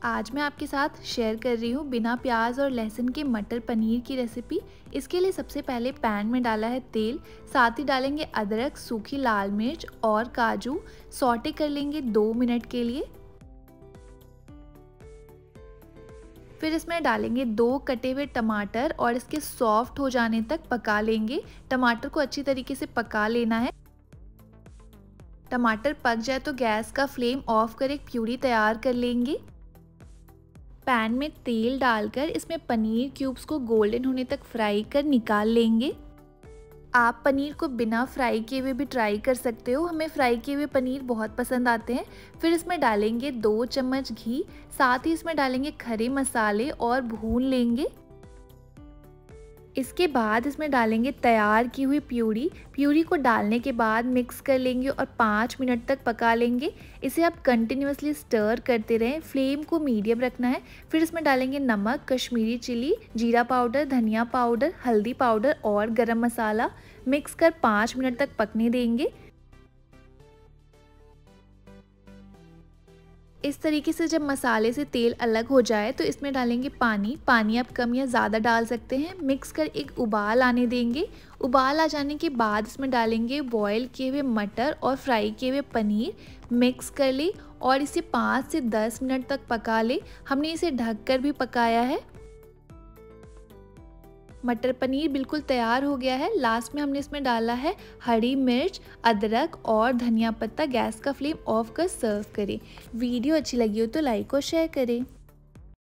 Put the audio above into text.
आज मैं आपके साथ शेयर कर रही हूँ बिना प्याज और लहसुन के मटर पनीर की रेसिपी। इसके लिए सबसे पहले पैन में डाला है तेल, साथ ही डालेंगे अदरक, सूखी लाल मिर्च और काजू। सौटे कर लेंगे 2 मिनट के लिए। फिर इसमें डालेंगे 2 कटे हुए टमाटर और इसके सॉफ्ट हो जाने तक पका लेंगे। टमाटर को अच्छी तरीके से पका लेना है। टमाटर पक जाए तो गैस का फ्लेम ऑफ कर एक प्यूरी तैयार कर लेंगे। पैन में तेल डालकर इसमें पनीर क्यूब्स को गोल्डन होने तक फ्राई कर निकाल लेंगे। आप पनीर को बिना फ्राई किए हुए भी ट्राई कर सकते हो, हमें फ्राई किए हुए पनीर बहुत पसंद आते हैं। फिर इसमें डालेंगे 2 चम्मच घी, साथ ही इसमें डालेंगे खड़े मसाले और भून लेंगे। इसके बाद इसमें डालेंगे तैयार की हुई प्यूरी को डालने के बाद मिक्स कर लेंगे और 5 मिनट तक पका लेंगे। इसे आप कंटिन्यूअसली स्टर करते रहें, फ्लेम को मीडियम रखना है। फिर इसमें डालेंगे नमक, कश्मीरी चिली, जीरा पाउडर, धनिया पाउडर, हल्दी पाउडर और गरम मसाला। मिक्स कर 5 मिनट तक पकने देंगे। इस तरीके से जब मसाले से तेल अलग हो जाए तो इसमें डालेंगे पानी आप कम या ज़्यादा डाल सकते हैं। मिक्स कर एक उबाल आने देंगे। उबाल आ जाने के बाद इसमें डालेंगे बॉईल किए हुए मटर और फ्राई किए हुए पनीर। मिक्स कर ले और इसे 5 से 10 मिनट तक पका ले। हमने इसे ढककर भी पकाया है। मटर पनीर बिल्कुल तैयार हो गया है। लास्ट में हमने इसमें डाला है हरी मिर्च, अदरक और धनिया पत्ता। गैस का फ्लेम ऑफ कर सर्व करें। वीडियो अच्छी लगी हो तो लाइक और शेयर करें।